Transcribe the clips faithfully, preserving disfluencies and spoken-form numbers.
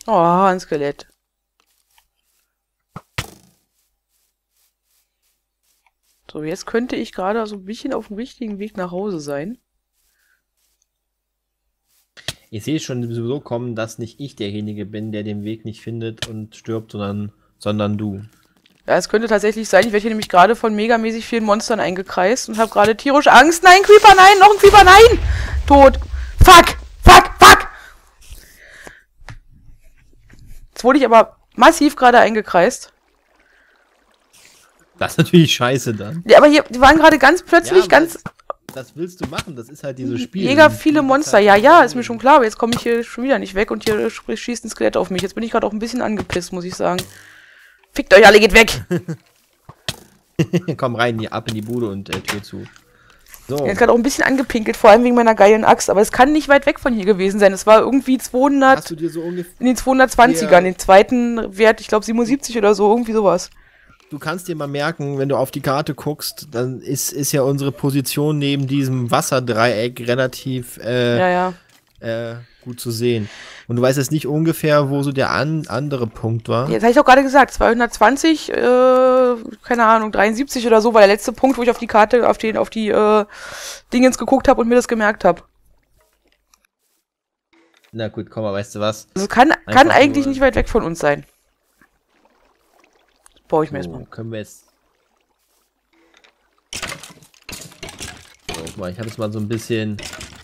Oh, ein Skelett. So, jetzt könnte ich gerade so ein bisschen auf dem richtigen Weg nach Hause sein. Ich sehe schon sowieso kommen, dass nicht ich derjenige bin, der den Weg nicht findet und stirbt, sondern, sondern du. Ja, es könnte tatsächlich sein. Ich werde hier nämlich gerade von megamäßig vielen Monstern eingekreist und habe gerade tierisch Angst. Nein, Creeper, nein, noch ein Creeper, nein! Tot. Fuck, fuck, fuck! Jetzt wurde ich aber massiv gerade eingekreist. Das ist natürlich scheiße dann. Ja, aber hier, die waren gerade ganz plötzlich Ja, ganz... Das willst du machen, das ist halt dieses Spiel. Mega viele Monster. Ja, ja, ist mir schon klar, aber jetzt komme ich hier schon wieder nicht weg und hier schießt ein Skelett auf mich. Jetzt bin ich gerade auch ein bisschen angepisst, muss ich sagen. Fickt euch alle, geht weg! Komm rein, hier ab in die Bude und äh, Tür zu. So. Ich bin gerade auch ein bisschen angepinkelt, vor allem wegen meiner geilen Axt, aber es kann nicht weit weg von hier gewesen sein. Es war irgendwie zweihundert, Hast du dir so ungefähr... in den zweihundertzwanzigern, den zweiten Wert, ich glaube siebenundsiebzig oder so, irgendwie sowas. Du kannst dir mal merken, wenn du auf die Karte guckst, dann ist, ist ja unsere Position neben diesem Wasserdreieck relativ äh, Ja, ja. Äh, gut zu sehen. Und du weißt jetzt nicht ungefähr, wo so der an, andere Punkt war. Jetzt habe ich auch gerade gesagt, zweihundertzwanzig, äh, keine Ahnung, dreiundsiebzig oder so war der letzte Punkt, wo ich auf die Karte, auf den, auf die äh, Dingens geguckt habe und mir das gemerkt habe. Na gut, komm mal, weißt du was? Also kann, Einfach kann eigentlich nur- nicht weit weg von uns sein. Das baue ich mir So, erstmal. können wir jetzt... So, guck mal, ich habe jetzt mal so ein bisschen...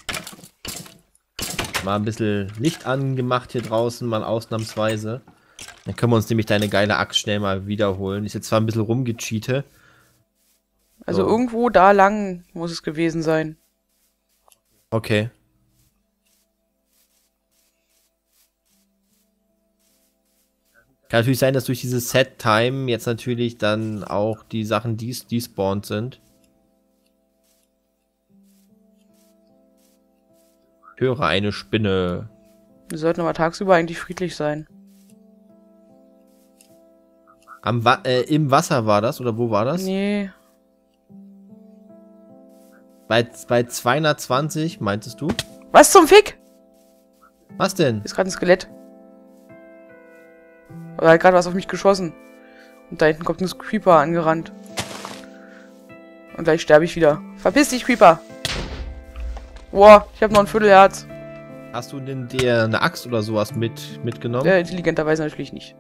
Mal ein bisschen Licht angemacht hier draußen, mal ausnahmsweise. Dann können wir uns nämlich deine geile Axt schnell mal wiederholen. Ist jetzt zwar ein bisschen rumgecheatet. Also So. irgendwo da lang muss es gewesen sein. Okay. Kann natürlich sein, dass durch dieses Set-Time jetzt natürlich dann auch die Sachen des despawned sind. Ich höre eine Spinne. Wir sollten aber tagsüber eigentlich friedlich sein. Am Wa äh, Im Wasser war das, oder wo war das? Nee. Bei, bei zweihundertzwanzig, meintest du? Was zum Fick? Was denn? Ist gerade ein Skelett. Aber er hat gerade was auf mich geschossen. Und da hinten kommt ein Creeper angerannt. Und gleich sterbe ich wieder. Verpiss dich, Creeper! Boah, ich habe noch ein Viertelherz. Hast du denn dir eine Axt oder sowas mit, mitgenommen? Äh, intelligenterweise natürlich nicht.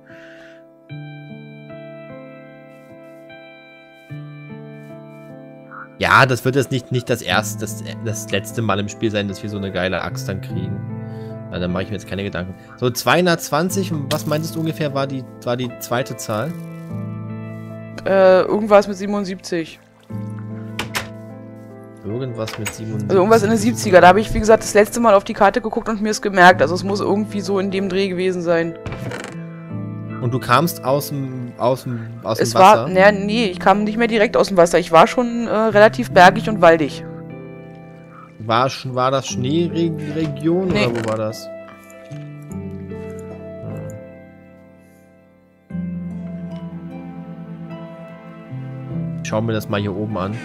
Ja, das wird jetzt nicht, nicht das erste, das, das letzte Mal im Spiel sein, dass wir so eine geile Axt dann kriegen. Na, dann mache ich mir jetzt keine Gedanken. So, zweihundertzwanzig, was meintest du ungefähr, war die, war die zweite Zahl? Äh, irgendwas mit siebenundsiebzig. Irgendwas mit siebenundsiebzig. Also irgendwas in den siebziger. Da habe ich, wie gesagt, das letzte Mal auf die Karte geguckt und mir es gemerkt. Also es muss irgendwie so in dem Dreh gewesen sein. Und du kamst aus dem, aus dem, aus dem Es Wasser? war, naja, nee, ich kam nicht mehr direkt aus dem Wasser. Ich war schon äh, relativ bergig und waldig. War, schon- war das Schneeregion Nee. oder wo war das? Schauen wir das mal hier oben an.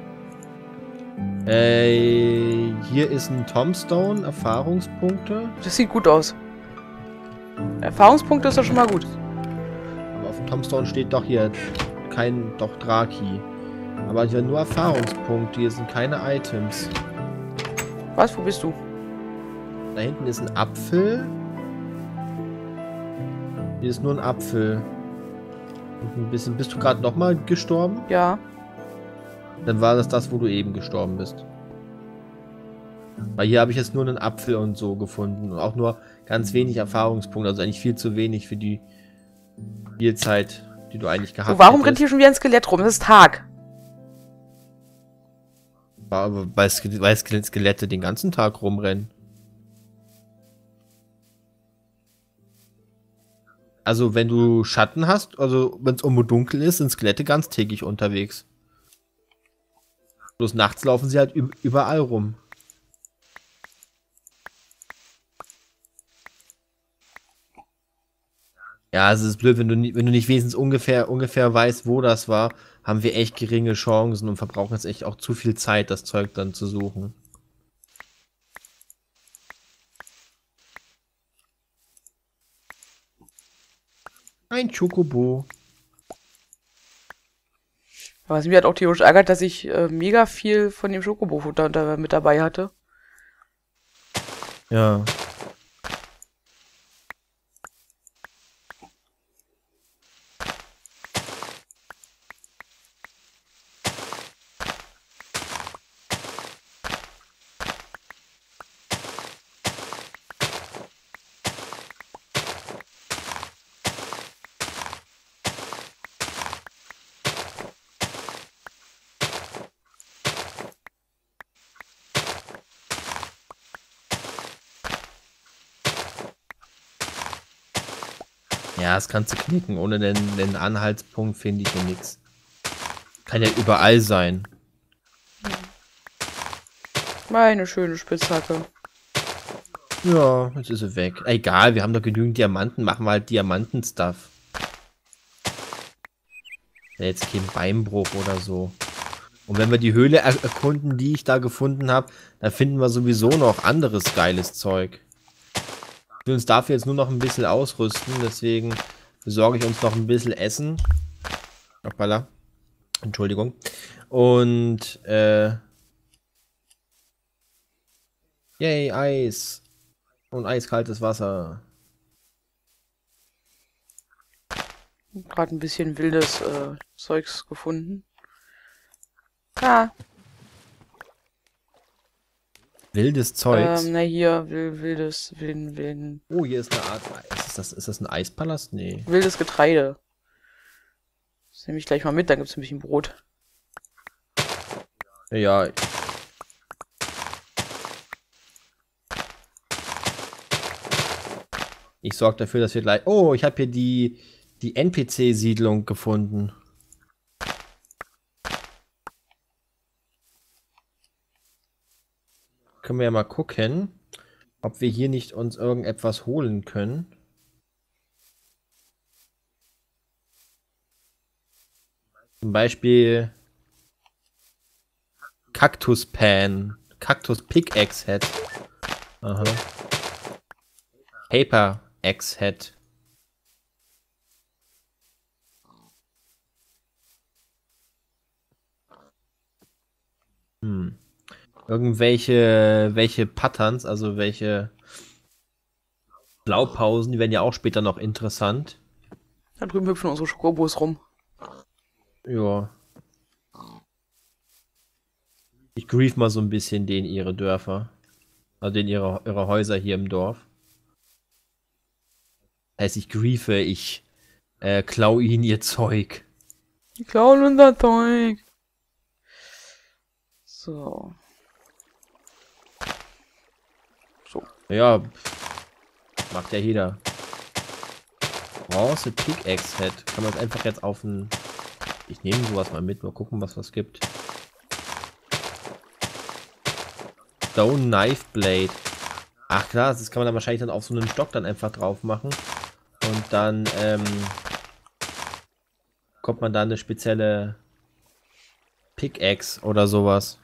Äh, hier ist ein Tombstone, Erfahrungspunkte. Das sieht gut aus. Erfahrungspunkte ist doch schon mal gut. Aber auf dem Tombstone steht doch hier kein, doch Draki. Aber hier nur Erfahrungspunkte, hier sind keine Items. Was? Wo bist du? Da hinten ist ein Apfel. Hier ist nur ein Apfel. Und ein bisschen. Bist du gerade nochmal gestorben? Ja. Dann war das das, wo du eben gestorben bist. Weil hier habe ich jetzt nur einen Apfel und so gefunden. Und auch nur ganz wenig Erfahrungspunkte. Also eigentlich viel zu wenig für die Spielzeit, die du eigentlich gehabt So, warum rennt hättest. hier schon wieder ein Skelett rum? Es ist Tag. Weil, weil Ske- weil Ske- Skelette den ganzen Tag rumrennen. Also wenn du Schatten hast, also wenn es irgendwo dunkel ist, sind Skelette ganztägig unterwegs. Bloß nachts laufen sie halt üb- überall rum. Ja, es ist blöd, wenn du, nie, wenn du nicht wenigstens ungefähr, ungefähr weißt, wo das war, haben wir echt geringe Chancen und verbrauchen jetzt echt auch zu viel Zeit, das Zeug dann zu suchen. Ein Chocobo. Was mich halt auch theoretisch ärgert, dass ich äh, mega viel von dem Schokobo-Futter da mit dabei hatte. Ja. Ja, das kannst du knicken. Ohne den, den Anhaltspunkt finde ich hier nichts. Kann ja überall sein. Meine schöne Spitzhacke. Ja, jetzt ist sie weg. Egal, wir haben doch genügend Diamanten. Machen wir halt Diamanten-Stuff. Ja, jetzt kein Beinbruch oder so. Und wenn wir die Höhle er erkunden, die ich da gefunden habe, dann finden wir sowieso noch anderes geiles Zeug. Ich will uns dafür jetzt nur noch ein bisschen ausrüsten, deswegen besorge ich uns noch ein bisschen Essen. Hoppala. Entschuldigung. Und, äh... yay, Eis. Und eiskaltes Wasser. Gerade ein bisschen wildes äh, Zeugs gefunden. Ah. Wildes Zeugs? Ähm, na hier, wild, wildes, wilden, wilden. Oh, hier ist eine Art... Ist das, ist das ein Eispalast? Nee. Wildes Getreide. Das nehme ich gleich mal mit, dann gibt es ein bisschen Brot. Ja. Ich sorge dafür, dass wir gleich... Oh, ich habe hier die, die N P C-Siedlung gefunden. Können wir ja mal gucken, ob wir hier nicht uns irgendetwas holen können. Zum Beispiel Cactus Pan, Cactus Pickaxe Head. Aha. Paper Axe Head. Hm. Irgendwelche welche Patterns, also welche Blaupausen, die werden ja auch später noch interessant. Da drüben hüpfen unsere Schokobos rum. Ja. Ich grief mal so ein bisschen den ihre Dörfer. Also den ihre, ihre Häuser hier im Dorf. Heißt, ich griefe, ich äh, klau ihnen ihr Zeug. Die klauen unser Zeug. So. So. Ja, macht ja jeder. Bronze Pickaxe Head. Kann man einfach jetzt auf ein... Ich nehme sowas mal mit, mal gucken, was was gibt. Stone Knife Blade. Ach klar, das kann man dann wahrscheinlich dann auf so einen Stock dann einfach drauf machen. Und dann ähm, kommt man da eine spezielle Pickaxe oder sowas.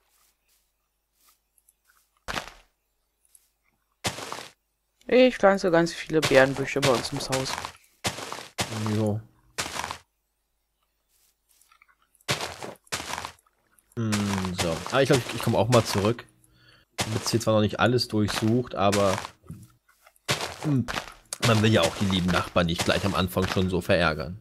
Ich pflanze ganz viele Beerenbüsche bei uns im Haus. Jo. Hm, so. Ah, ich glaube, ich, ich komme auch mal zurück. Ich habe jetzt hier zwar noch nicht alles durchsucht, aber hm, man will ja auch die lieben Nachbarn nicht gleich am Anfang schon so verärgern.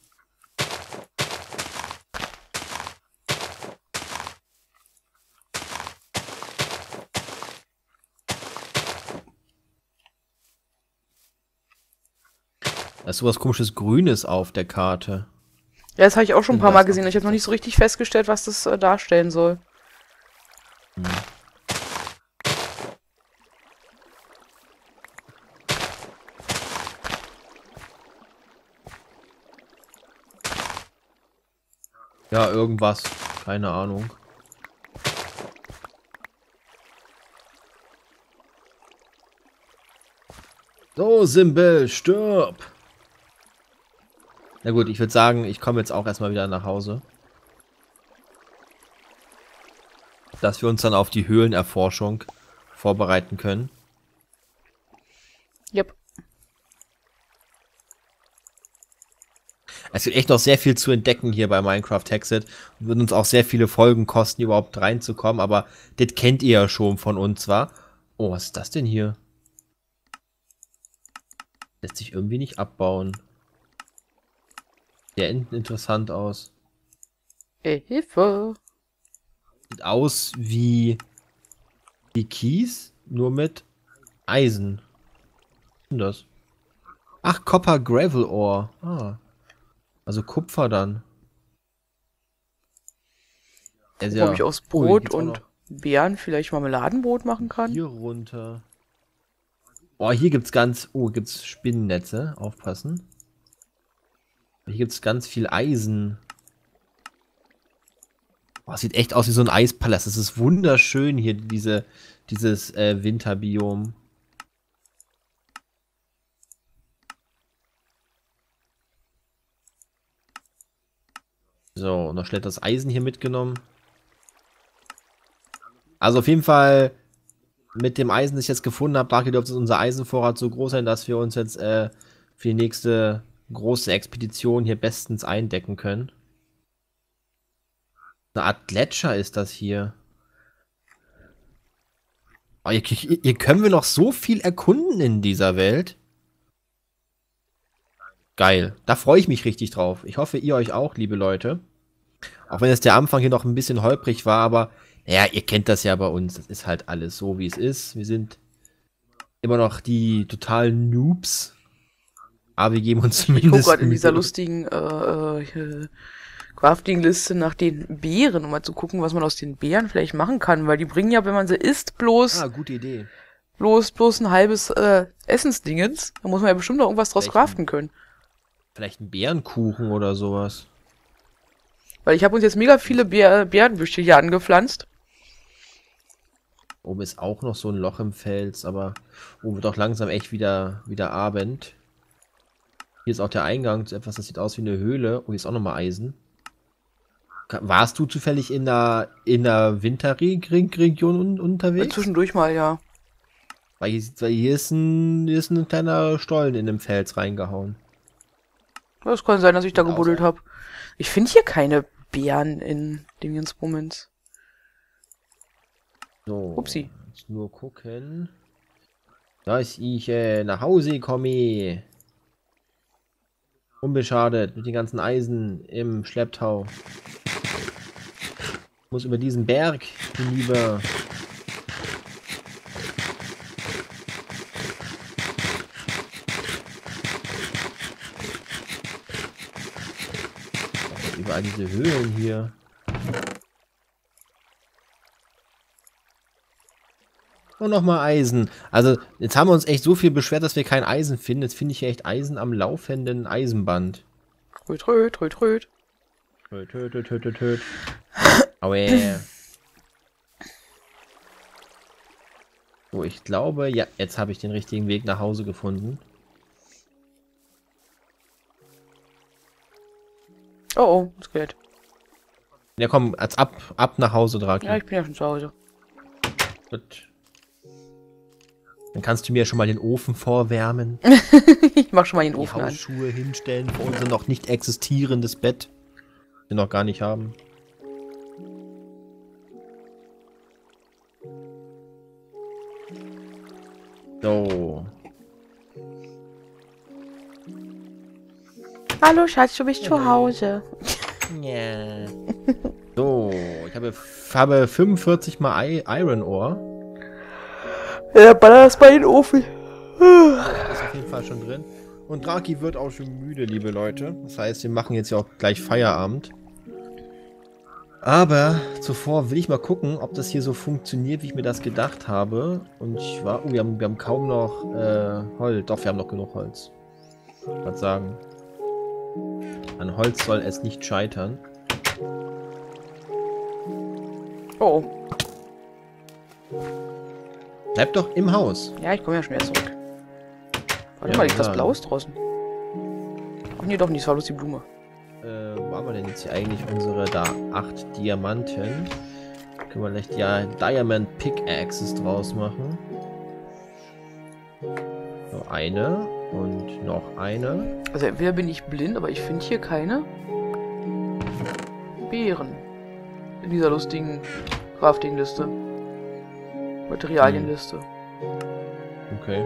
Da ist sowas komisches Grünes auf der Karte. Ja, das habe ich auch schon ein Und paar Mal das gesehen. Ich habe noch nicht so richtig festgestellt, was das äh, darstellen soll. Hm. Ja, irgendwas. Keine Ahnung. So, Simbel, stirb! Na gut, ich würde sagen, ich komme jetzt auch erstmal wieder nach Hause. Dass wir uns dann auf die Höhlenerforschung vorbereiten können. Yep. Es gibt echt noch sehr viel zu entdecken hier bei Minecraft Hexed. Wird uns auch sehr viele Folgen kosten, überhaupt reinzukommen. Aber das kennt ihr ja schon von uns, wa? Oh, was ist das denn hier? Lässt sich irgendwie nicht abbauen. Sehr in interessant aus. Hey, Hilfe. Sieht aus wie, wie Kies, nur mit Eisen. Was ist denn das? Ach, Copper Gravel Ore. Ah. Also Kupfer dann. Gucken, ja, ob ich aus Brot und Beeren vielleicht Marmeladenbrot machen kann. Hier runter. Oh, hier gibt's ganz... Oh, gibt's Spinnennetze. Aufpassen. Hier gibt's ganz viel Eisen. Oh, sieht echt aus wie so ein Eispalast. Das ist wunderschön hier, diese, dieses äh, Winterbiom. So, noch schnell das Eisen hier mitgenommen. Also auf jeden Fall mit dem Eisen, das ich jetzt gefunden habe, da dürfte unser Eisenvorrat so groß sein, dass wir uns jetzt äh, für die nächste große Expedition hier bestens eindecken können. Eine Art Gletscher ist das hier. Oh, hier, hier, hier können wir noch so viel erkunden in dieser Welt. Geil. Da freue ich mich richtig drauf. Ich hoffe, ihr euch auch, liebe Leute. Auch wenn es der Anfang hier noch ein bisschen holprig war, aber naja, ihr kennt das ja bei uns. Das ist halt alles so, wie es ist. Wir sind immer noch die totalen Noobs. Aber wir geben uns zumindest... Ich gucke gerade in dieser lustigen äh, äh, Crafting-Liste nach den Beeren, um mal zu gucken, was man aus den Beeren vielleicht machen kann. Weil die bringen ja, wenn man sie isst, bloß... Ah, gute Idee. Bloß, bloß ein halbes äh, Essensdingens. Da muss man ja bestimmt noch irgendwas draus vielleicht craften können. Vielleicht ein Bärenkuchen oder sowas. Weil ich habe uns jetzt mega viele Bär Bärenbüsche hier angepflanzt. Oben ist auch noch so ein Loch im Fels, aber oben wird auch langsam echt wieder, wieder Abend. Hier ist auch der Eingang zu etwas, das sieht aus wie eine Höhle. Oh, hier ist auch nochmal Eisen. Warst du zufällig in der, in der Winterregion un unterwegs? Ja, zwischendurch mal, ja. Weil hier, weil hier, ist ein, hier ist ein kleiner Stollen in den Fels reingehauen. Das kann sein, dass ich da gebuddelt habe. Ich finde hier keine Beeren in Dingensbummens. So, Upsi. jetzt nur gucken, dass ich äh, nach Hause komme. Unbeschadet, mit den ganzen Eisen im Schlepptau. Muss über diesen Berg hinüber. Überall diese Höhlen hier. Und nochmal Eisen. Also, jetzt haben wir uns echt so viel beschwert, dass wir kein Eisen finden. Jetzt finde ich hier echt Eisen am laufenden Eisenband. Röt, röt, röt, röt. Röt, röt, röt, röt, röt, röt. Aue. So, ich glaube, ja, jetzt habe ich den richtigen Weg nach Hause gefunden. Oh, oh, Skelett. Ja, komm, als ab, ab nach Hause, Draki. Ja, ich bin ja schon zu Hause. Gut. Dann kannst du mir schon mal den Ofen vorwärmen. Ich mach schon mal den Die Ofen an. Hausschuhe hinstellen für unser noch nicht existierendes Bett. Das wir noch gar nicht haben. So. Hallo Schatz, du bist zu Hause. Ja. So, ich habe, habe fünfundvierzig mal I Iron Ore. Ja, baller das bei den Ofen. Das ist auf jeden Fall schon drin. Und Draki wird auch schon müde, liebe Leute. Das heißt, wir machen jetzt ja auch gleich Feierabend. Aber zuvor will ich mal gucken, ob das hier so funktioniert, wie ich mir das gedacht habe. Und ich war... Oh, wir haben, wir haben kaum noch äh, Holz. Doch, wir haben noch genug Holz. Ich wollte sagen. An Holz soll es nicht scheitern. Oh. Bleib doch im Haus. Ja, ich komme ja schon wieder zurück. Warte Ja, mal, liegt das ja. Blaues draußen? Ach nee, doch nicht, das war bloß die Blume. Äh, wo haben wir denn jetzt hier eigentlich unsere da acht Diamanten? Können wir vielleicht ja Diamond Pickaxes draus machen. So, eine. Und noch eine. Also entweder bin ich blind, aber ich finde hier keine Beeren in dieser lustigen Crafting-Liste. Materialienliste. Okay.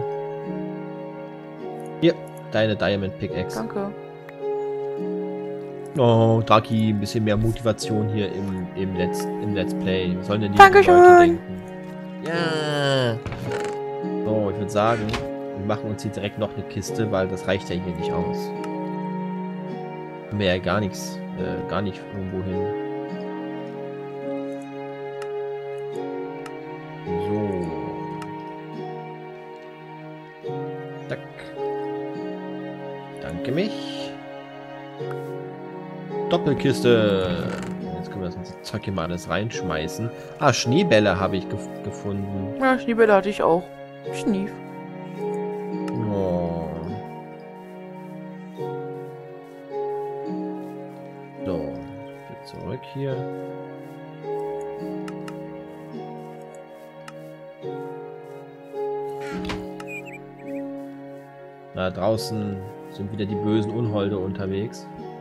Hier, deine Diamond Pickaxe. Danke. Oh, Draki, ein bisschen mehr Motivation hier im, im, Let's, im Let's Play. Was sollen denn die Dankeschön. Leute denken? Ja. So, ich würde sagen, wir machen uns hier direkt noch eine Kiste, weil das reicht ja hier nicht aus. Haben wir ja gar nichts, äh, gar nicht irgendwo hin. So. Zack. Danke mich. Doppelkiste. Jetzt können wir das Zeug hier mal alles reinschmeißen. Ah, Schneebälle habe ich gef gefunden. Ja, Schneebälle hatte ich auch. Schnief. Oh. So, wieder zurück hier. Da draußen sind wieder die bösen Unholde unterwegs.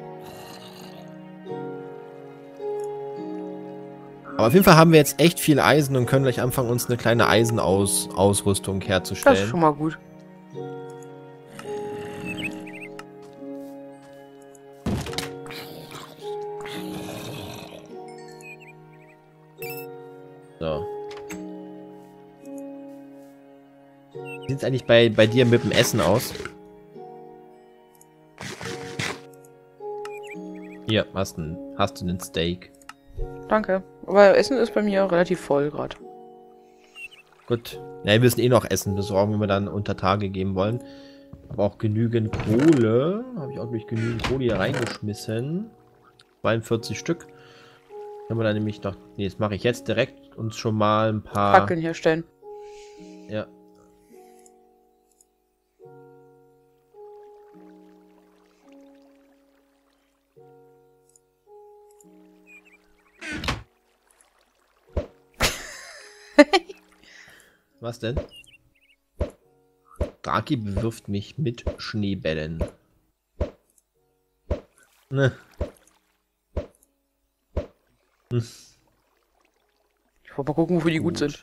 Aber auf jeden Fall haben wir jetzt echt viel Eisen und können gleich anfangen, uns eine kleine Eisenausrüstung herzustellen. Das ist schon mal gut. So. Wie sieht es eigentlich bei, bei dir mit dem Essen aus? Hier, hast du hast einen Steak. Danke. Aber Essen ist bei mir relativ voll gerade. Gut. Ja, wir müssen eh noch Essen besorgen, wenn wir dann unter Tage gehen wollen. Aber auch genügend Kohle. Habe ich auch durch genügend Kohle hier reingeschmissen. zweiundvierzig Stück. Können wir dann nämlich noch... Nee, das mache ich jetzt direkt. Uns schon mal ein paar... Fackeln herstellen. Ja. Was denn? Draki bewirft mich mit Schneebällen. Ne. Hm. Ich wollte mal gucken, wofür die gut, Gut. sind.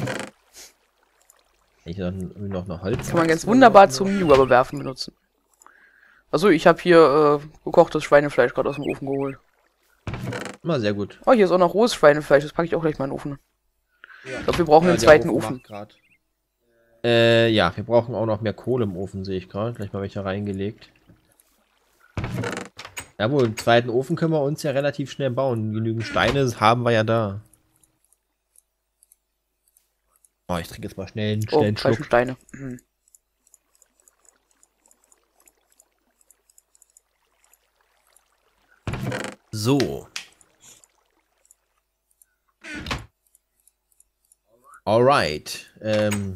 Ich noch, noch eine Holz. Kann man ganz wunderbar zum Rüberwerfen benutzen. Also ich habe hier äh, gekochtes Schweinefleisch gerade aus dem Ofen geholt. Mal sehr gut. Oh, hier ist auch noch rohes Schweinefleisch. Das packe ich auch gleich mal in den Ofen. Ja. Ich glaube, wir brauchen Ja, einen der zweiten Ofen Ofen. macht grad. Äh, ja, wir brauchen auch noch mehr Kohle im Ofen, sehe ich gerade. Gleich mal welche reingelegt. Jawohl, einen zweiten Ofen können wir uns ja relativ schnell bauen. Genügend Steine haben wir ja da. Oh, ich trinke jetzt mal schnell einen, schnell Oh, einen falsche Schluck. Steine. Hm. So. Alright. Ähm,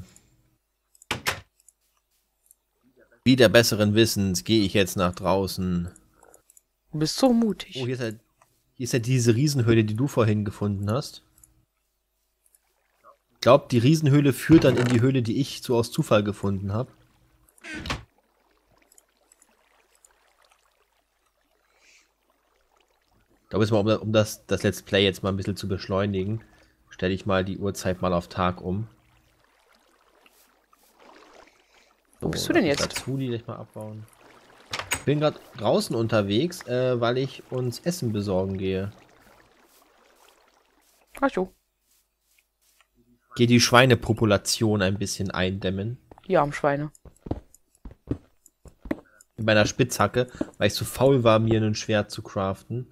wieder besseren Wissens gehe ich jetzt nach draußen. Du bist so mutig. Oh, hier ist ja, hier ist ja diese Riesenhöhle, die du vorhin gefunden hast. Ich glaube, die Riesenhöhle führt dann in die Höhle, die ich so aus Zufall gefunden habe. Ich glaube, jetzt mal, um, um das, das Let's Play jetzt mal ein bisschen zu beschleunigen, stelle ich mal die Uhrzeit mal auf Tag um. Wo bist du denn jetzt? Dazu die gleich mal abbauen. Ich bin gerade draußen unterwegs, äh, weil ich uns Essen besorgen gehe. Ach so. Gehe die Schweinepopulation ein bisschen eindämmen. Die armen Schweine. Mit meiner Spitzhacke, weil ich zu faul war, mir ein Schwert zu craften.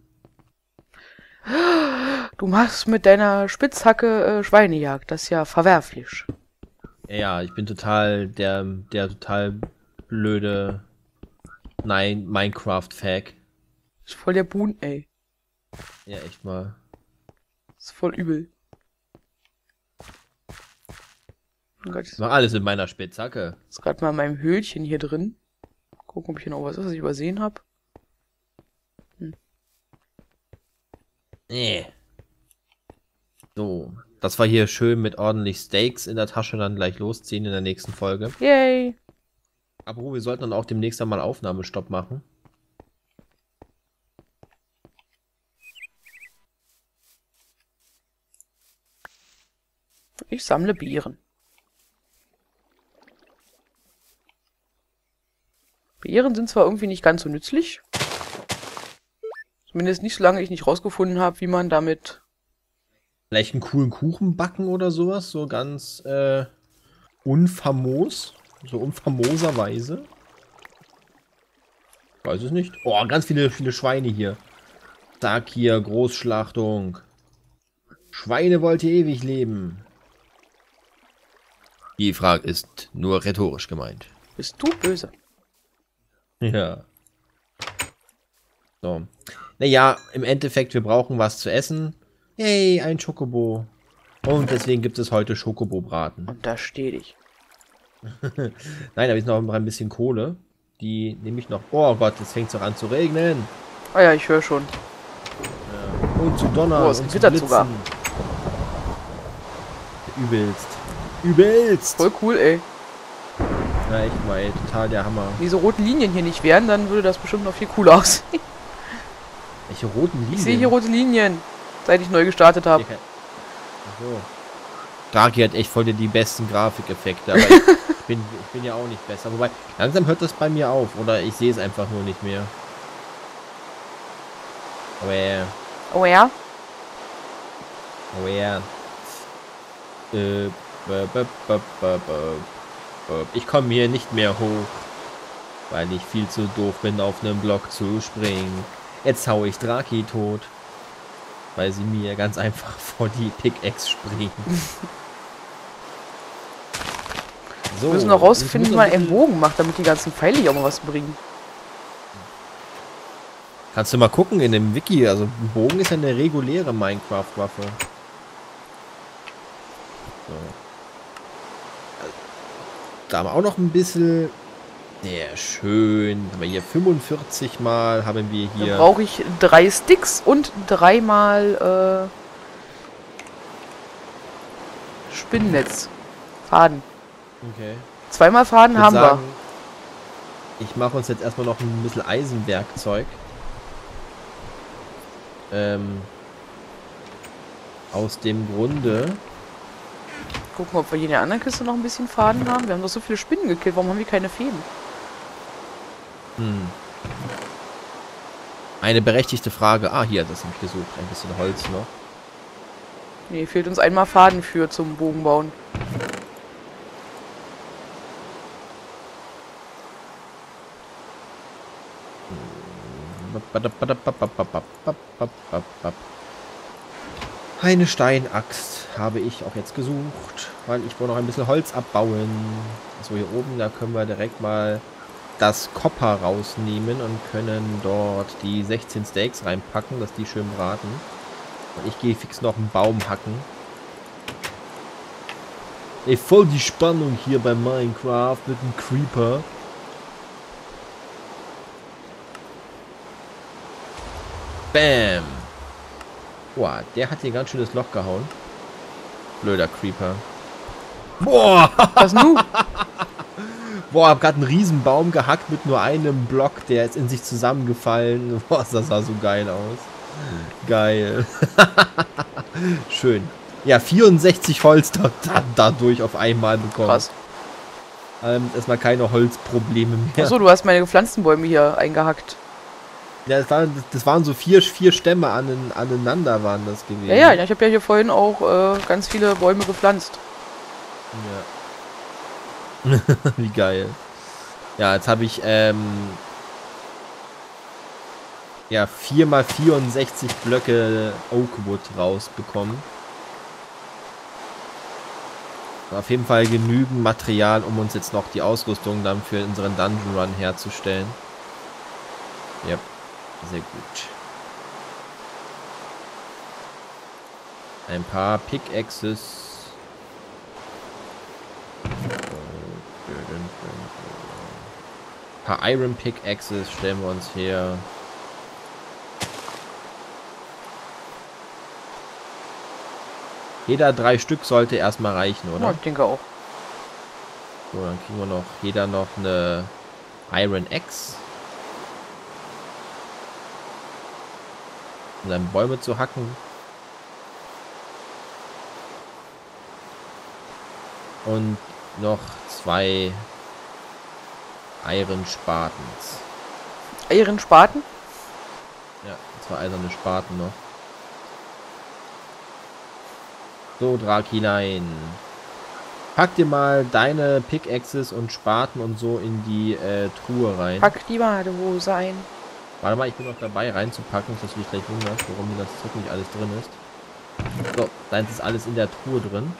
Du machst mit deiner Spitzhacke äh, Schweinejagd. Das ist ja verwerflich. Ja, ich bin total der, der total blöde Nein, Minecraft-Fag. Ist voll der Boon, ey. Ja, echt mal. Ist voll übel. Oh Gott, Ich mach alles mit meiner Spitzhacke. ist gerade mal in meinem Höhlchen hier drin. Gucken, ob hier noch was ist, was ich übersehen habe. Hm. Nee. So, das war hier schön mit ordentlich Steaks in der Tasche dann gleich losziehen in der nächsten Folge. Yay! Aber wir sollten dann auch demnächst einmal Aufnahmestopp machen. Ich sammle Beeren. Beeren sind zwar irgendwie nicht ganz so nützlich. Zumindest nicht, solange ich nicht rausgefunden habe, wie man damit... Vielleicht einen coolen Kuchen backen oder sowas. So ganz äh, unfamos. So unfamoserweise. Weiß es nicht. Oh, ganz viele, viele Schweine hier. Sag hier, Großschlachtung. Schweine wollt ihr ewig leben. Die Frage ist nur rhetorisch gemeint. Bist du böse? Ja. So. Naja, im Endeffekt, wir brauchen was zu essen. Hey, ein Schokobo. Und deswegen gibt es heute Schokobo-Braten. Und da stehe ich. Nein, da ist noch ein bisschen Kohle. Die nehme ich noch. Oh Gott, jetzt fängt es doch an zu regnen. Ah ja, ich höre schon. Ja. Und zu donnern. Oh, es und zu gewittert sogar. Übelst. Übelst. Voll cool, ey. Ja, echt mal, ey, total der Hammer. Wenn diese roten Linien hier nicht wären, dann würde das bestimmt noch viel cooler aussehen. Welche roten Linien? Ich sehe hier rote Linien, seit ich neu gestartet habe. Achso. Draghi hat echt voll die besten Grafikeffekte, aber ich, ich, bin, ich bin ja auch nicht besser. Wobei, langsam hört das bei mir auf, oder ich sehe es einfach nur nicht mehr. Aber ja. Oh ja? Oh ja. Äh, b -b -b -b -b ich komme hier nicht mehr hoch, weil ich viel zu doof bin, auf einem Block zu springen. Jetzt hau ich Draki tot, weil sie mir ganz einfach vor die Pickaxe springen. So, wir müssen noch rausfinden, wie man einen Bogen macht, damit die ganzen Pfeile hier auch mal was bringen. Kannst du mal gucken in dem Wiki, also ein Bogen ist ja eine reguläre Minecraft-Waffe. So. Da haben wir auch noch ein bisschen. Sehr schön. Haben wir hier fünfundvierzig Mal, haben wir hier. Dann brauche ich drei Sticks und dreimal äh, Spinnennetz. Faden. Okay. Zweimal Faden haben sagen, wir. Ich mache uns jetzt erstmal noch ein bisschen Eisenwerkzeug. Ähm, aus dem Grunde. Gucken, ob wir hier in der anderen Kiste noch ein bisschen Faden haben. Wir haben doch so viele Spinnen gekillt. Warum haben wir keine Fäden? Hm. Eine berechtigte Frage. Ah, hier, das habe ich gesucht. Ein bisschen Holz noch. Nee, fehlt uns einmal Faden für zum Bogenbauen. Eine Steinaxt habe ich auch jetzt gesucht, weil ich wollte noch ein bisschen Holz abbauen. So, hier oben, da können wir direkt mal das Copper rausnehmen und können dort die sechzehn Steaks reinpacken, dass die schön braten. Und ich gehe fix noch einen Baum hacken. Ey, voll die Spannung hier bei Minecraft mit dem Creeper. Bam! Boah, der hat hier ganz schönes Loch gehauen. Blöder Creeper. Boah! Was nun? Boah, hab gerade einen riesen Baum gehackt mit nur einem Block, der ist in sich zusammengefallen. Boah, das sah so geil aus. Geil. Schön. Ja, vierundsechzig Holz da, da, dadurch auf einmal bekommen. Krass. Ähm, erstmal keine Holzprobleme mehr. Achso, du hast meine gepflanzten Bäume hier eingehackt. Ja, das waren, das waren so vier, vier Stämme an, aneinander waren das gewesen. Ja, ja, ich habe ja hier vorhin auch äh, ganz viele Bäume gepflanzt. Ja. Wie geil. Ja, jetzt habe ich ähm, ja vier mal vierundsechzig Blöcke Oakwood rausbekommen. Auf jeden Fall genügend Material, um uns jetzt noch die Ausrüstung dann für unseren Dungeon Run herzustellen. Ja, sehr gut. Ein paar Pickaxes. Ein paar Iron Pickaxes stellen wir uns her. Jeder drei Stück sollte erstmal reichen, oder? Ja, ich denke auch. So, dann kriegen wir noch jeder noch eine Iron Axe. Um dann Bäume zu hacken. Und noch zwei Iron Spatens. Ihren Spaten? Ja, zwei eiserne Spaten noch. So, Drakilein. Pack dir mal deine Pickaxes und Spaten und so in die äh, Truhe rein. Pack die Badehose ein. Warte mal, ich bin noch dabei reinzupacken, dass du dich gleich wunderst, warum hier das Zeug nicht alles drin ist. So, deins ist alles in der Truhe drin.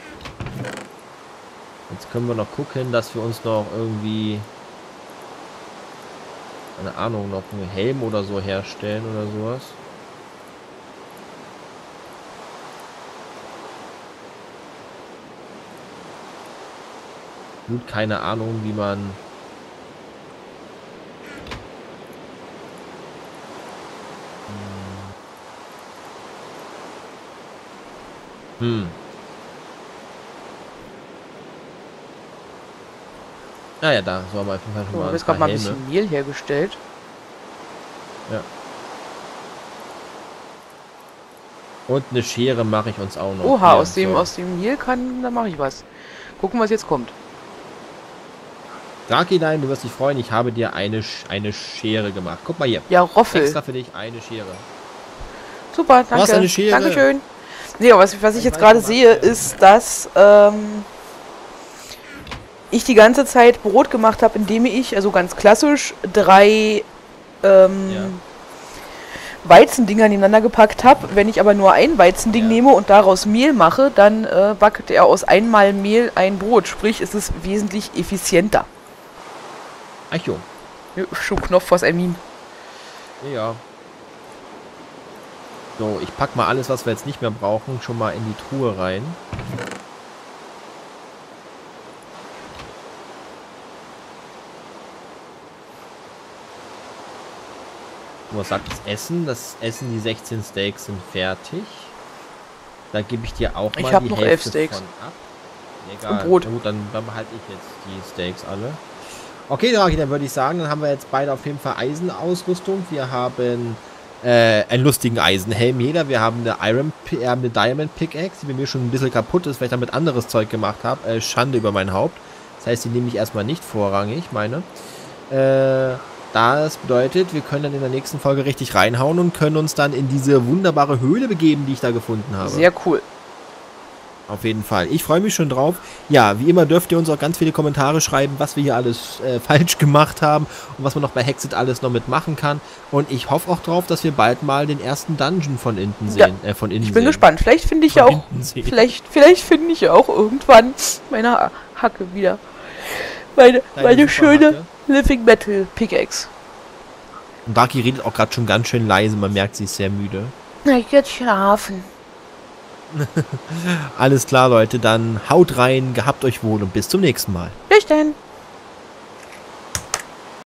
Jetzt können wir noch gucken, dass wir uns noch irgendwie, keine Ahnung, noch einen Helm oder so herstellen oder sowas. Gut, keine Ahnung, wie man Hm. Naja, da so haben wir auf jeden Fall schon So, mal wir ein haben gerade mal paar ein Helme. bisschen Mehl hergestellt. Ja. Und eine Schere mache ich uns auch noch. Oha, Hier, aus dem, so. aus dem Mehl kann, da mache ich was. Gucken, was jetzt kommt. Drakilein, du wirst dich freuen, ich habe dir eine, Sch eine Schere gemacht. Guck mal hier. Ja, Roffel. Extra für dich eine Schere. Super, danke. hast eine Schere. Dankeschön. Nee, aber was, was ich Ich jetzt weiß, gerade du sehe, machst, ja. ist, dass ähm, ich die ganze Zeit Brot gemacht habe, indem ich, also ganz klassisch, drei ähm, Ja. Weizendinger nebeneinander gepackt habe. Wenn ich aber nur ein Weizending Ja. nehme und daraus Mehl mache, dann äh, backt er aus einmal Mehl ein Brot. Sprich, es ist wesentlich effizienter. Ach jo. Schon Knopf, was I mean. Ja. So, ich pack mal alles, was wir jetzt nicht mehr brauchen, schon mal in die Truhe rein. Was sagt das Essen? Das Essen, die sechzehn Steaks sind fertig. Da gebe ich dir auch Ich mal hab die noch Hälfte elf Steaks. von ab. Egal. Und Brot. Na gut, dann, dann behalte ich jetzt die Steaks alle. Okay, Draki, dann würde ich sagen, dann haben wir jetzt beide auf jeden Fall Eisenausrüstung. Wir haben äh, einen lustigen Eisenhelm jeder. Wir haben eine Iron, äh, eine Diamond Pickaxe, die bei mir schon ein bisschen kaputt ist, weil ich damit anderes Zeug gemacht habe. Äh, Schande über mein Haupt. Das heißt, die nehme ich erstmal nicht vorrangig, meine. Äh, das bedeutet, wir können dann in der nächsten Folge richtig reinhauen und können uns dann in diese wunderbare Höhle begeben, die ich da gefunden habe. Sehr cool. Auf jeden Fall. Ich freue mich schon drauf. Ja, wie immer dürft ihr uns auch ganz viele Kommentare schreiben, was wir hier alles äh, falsch gemacht haben und was man noch bei Hexit alles noch mitmachen kann. Und ich hoffe auch drauf, dass wir bald mal den ersten Dungeon von innen sehen. Ja, Äh, von innen Ich bin sehen. gespannt. Vielleicht finde ich ja Von auch, hinten sehen. vielleicht, vielleicht finde ich ja auch irgendwann meine Hacke wieder. Meine, Deine meine schöne Superhacke. Living Metal Pickaxe. Und Daki redet auch gerade schon ganz schön leise. Man merkt, sie ist sehr müde. Na, ich jetzt schlafen. Alles klar, Leute. Dann haut rein, gehabt euch wohl und bis zum nächsten Mal. Bis dann.